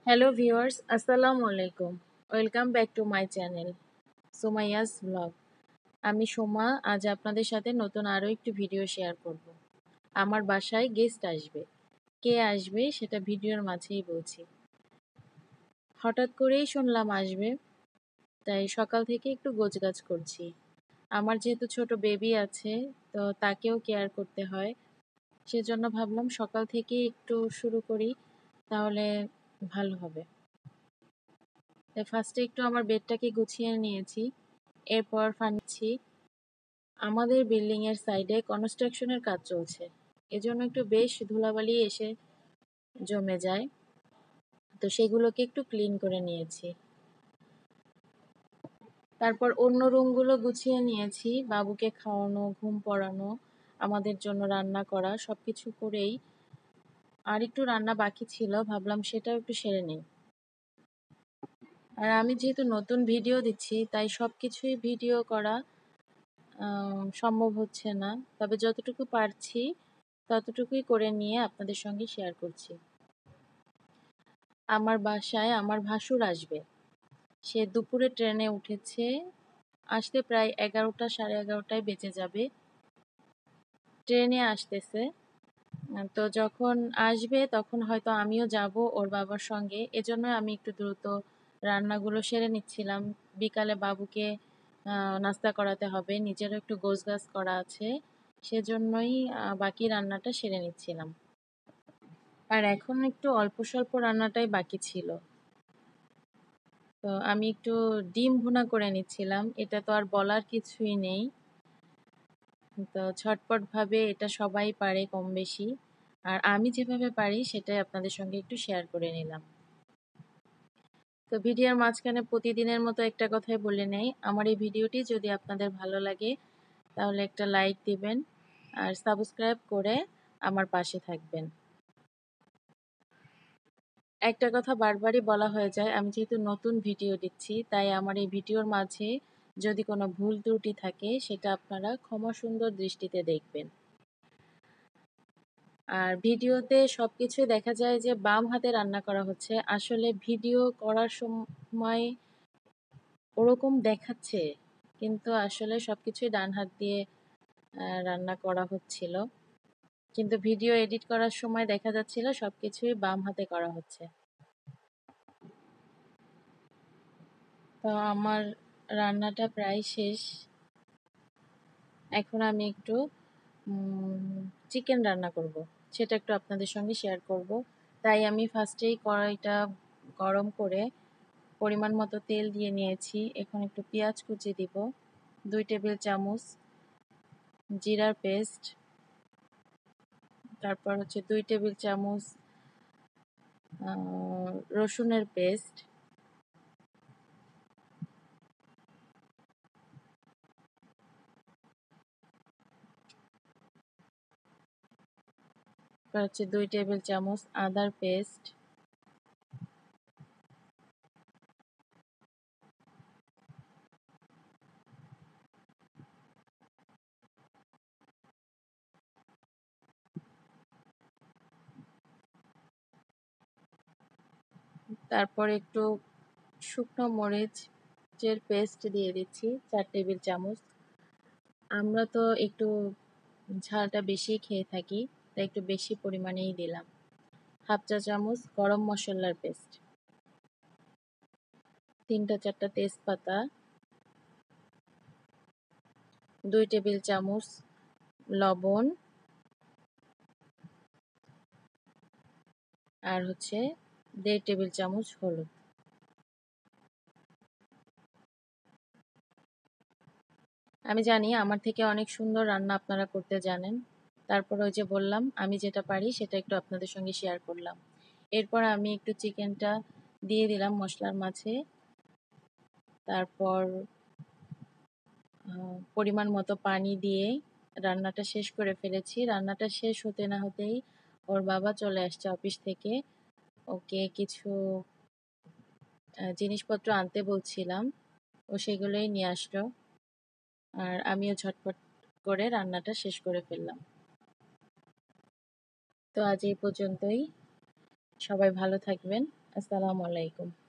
Hello viewers, আসসালামু আলাইকুম। Welcome back to my channel Sumaiya's blog. আমি সোমা। আজ আপনাদের সাথে নতুন আরও একটি ভিডিও শেয়ার করব। আমার বাসায় গেস্ট আসবে। কে আসবে সেটা ভিডিওর মাঝেই বলছি। হঠাৎ করেই শুনলাম আসবে, তাই সকাল থেকে একটু গোছগাছ করছি। আমার যেহেতু ছোট বেবি আছে, তো তাকেও কেয়ার করতে হয়। সেজন্য ভাবলাম সকাল থেকেই একটু শুরু করি, তাহলে ভালো হবে। তাই ফার্স্টে একটু আমার বেডটাকে গুছিয়ে নিয়েছি, এরপর ফার্নিছি। আমাদের বিল্ডিং এর সাইডে কনস্ট্রাকশনের কাজ চলছে, এজন্য একটু বেশ ধুলাবালি এসে জমে যায়, তো সেগুলোকে একটু ক্লিন করে নিয়েছি। তারপর অন্য রুমগুলো গুছিয়ে নিয়েছি, বাবুকে খাওয়ানো, ঘুম পড়ানো, আমাদের জন্য রান্না করা সবকিছু করেই আর একটু রান্না বাকি ছিল, ভাবলাম সেটাও একটু সেরে নিই। আর আমি যেহেতু নতুন ভিডিও দিচ্ছি, তাই সবকিছুই ভিডিও করা সম্ভব হচ্ছে না, তবে যতটুকু পারছি ততটুকুই করে নিয়ে আপনাদের সঙ্গে শেয়ার করছি। আমার বাসায় আমার ভাসুর আসবে। সে দুপুরে ট্রেনে উঠেছে, আসতে প্রায় 11টা সাড়ে 11টায় বেজে যাবে। ট্রেনে আসতেছে। তো যখন আসবে তখন হয়তো আমিও যাব ওর বাবার সঙ্গে, এজন্য আমি একটু দ্রুত রান্নাগুলো সেরে নিচ্ছিলাম। বিকালে বাবুকে নাস্তা করাতে হবে, নিজেরও একটু গোছগাছ করা আছে, সেজন্যই বাকি রান্নাটা সেরে নিচ্ছিলাম। আর এখন একটু অল্প স্বল্প রান্নাটাই বাকি ছিল, তো আমি একটু ডিম ভুনা করে নিচ্ছিলাম। এটা তো আর বলার কিছুই নেই, তো ঝটপট ভাবে এটা সবাই পারে কম বেশি। আর আমি যেভাবে পারি সেটাই আপনাদের সঙ্গে একটু শেয়ার করে নিলাম। তো ভিডিওর মাঝখানে প্রতিদিনের মতো একটা কথাই বলে নেই, আমার এই ভিডিওটি যদি আপনাদের ভালো লাগে তাহলে একটা লাইক দিবেন আর সাবস্ক্রাইব করে আমার পাশে থাকবেন। একটা কথা বারবারই বলা হয়ে যায়, আমি যেহেতু নতুন ভিডিও দিচ্ছি, তাই আমার এই ভিডিওর মাঝে যদি কোনো ভুল ত্রুটি থাকে সেটা আপনারা ক্ষমা সুন্দর দৃষ্টিতে দেখবেন। আর ভিডিওতে সবকিছুই দেখা যায় যে বাম হাতে রান্না করা হচ্ছে, আসলে ভিডিও করার সময় ওরকম দেখাচ্ছে, কিন্তু আসলে সবকিছুই ডান হাত দিয়ে রান্না করা হচ্ছিল, কিন্তু ভিডিও এডিট করার সময় দেখা যাচ্ছিল সবকিছুই বাম হাতে করা হচ্ছে। তো আমার রান্নাটা প্রায় শেষ। এখন আমি একটু চিকেন রান্না করব, সেটা একটু আপনাদের সঙ্গে শেয়ার করব। তাই আমি ফার্স্টেই কড়াইটা গরম করে পরিমাণ মতো তেল দিয়ে নিয়েছি। এখন একটু পেঁয়াজ কুচি দিব, 2 টেবিল চামচ জিরার পেস্ট, তারপর হচ্ছে 2 টেবিল চামচ রসুনের পেস্ট, তারপর হচ্ছে 2 টেবিল চামচ আদার পেস্ট, তারপর একটু শুকনো মরিচের পেস্ট দিয়ে দিচ্ছি 4 টেবিল চামচ। আমরা তো একটু ঝালটা বেশি খেয়ে থাকি, তাই একটু বেশি পরিমাণেই দিলাম। হাফ চা চামচ গরম মশলার পেস্ট, 3-4টা তেজপাতা, 2 টেবিল চামচ লবণ, আর হচ্ছে 1.5 টেবিল চামচ হলুদ। আমি জানি আমার থেকে অনেক সুন্দর রান্না আপনারা করতে জানেন, তারপর ওই যে বললাম আমি যেটা পারি সেটা একটু আপনাদের সঙ্গে শেয়ার করলাম। এরপর আমি একটু চিকেনটা দিয়ে দিলাম মশলার মাঝে, তারপর পরিমাণ মতো পানি দিয়ে রান্নাটা শেষ করে ফেলেছি। রান্নাটা শেষ হতে না হতেই ওর বাবা চলে আসছে অফিস থেকে। ওকে কিছু জিনিসপত্র আনতে বলছিলাম, ও সেগুলোই নিয়ে আসলো। আর আমিও ঝটপট করে রান্নাটা শেষ করে ফেললাম। তো আজ এই পর্যন্তই। সবাই ভালো থাকবেন। আসসালামু আলাইকুম।